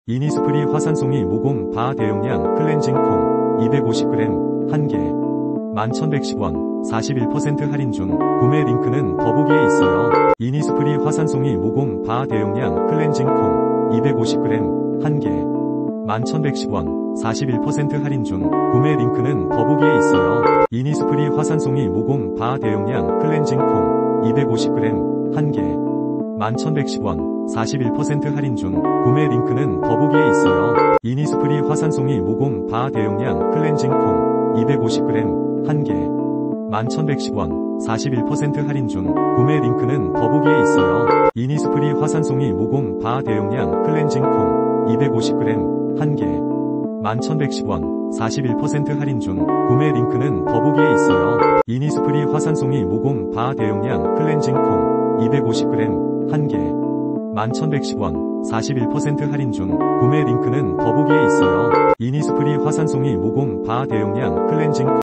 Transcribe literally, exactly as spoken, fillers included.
이니스프리 화산송이 모공 바 대용량 클렌징 폼 이백오십 그램 한 개 만 천백십 원 사십일 퍼센트 할인 중. 구매 링크는 더보기에 있어요. 이니스프리 화산송이 모공 바 대용량 클렌징 폼 이백오십 그램 한 개 만 천백십 원 사십일 퍼센트 할인 중. 구매 링크는 더보기에 있어요. 이니스프리 화산송이 모공 바 대용량 클렌징 폼 이백오십 그램 한 개 만 천백십 원 사십일 퍼센트 할인 중. 구매 링크는 더보기에 있어요. 이니스프리 화산송이 모공 바 대용량 클렌징 폼 이백오십 그램 한 개 만 천백십 원 사십일 퍼센트 할인 중. 구매 링크는 더보기에 있어요. 이니스프리 화산송이 모공 바 대용량 클렌징 폼 이백오십 그램 한 개 만 천백십 원 사십일 퍼센트 할인 중. 구매 링크는 더보기에 있어요. 이니스프리 화산송이 모공 바 대용량 클렌징 폼 이백오십 그램 한 개 만 천백십 원 사십일 퍼센트 할인 중. 구매 링크는 더보기에 있어요. 이니스프리 화산송이 모공 바 대용량 클렌징 폼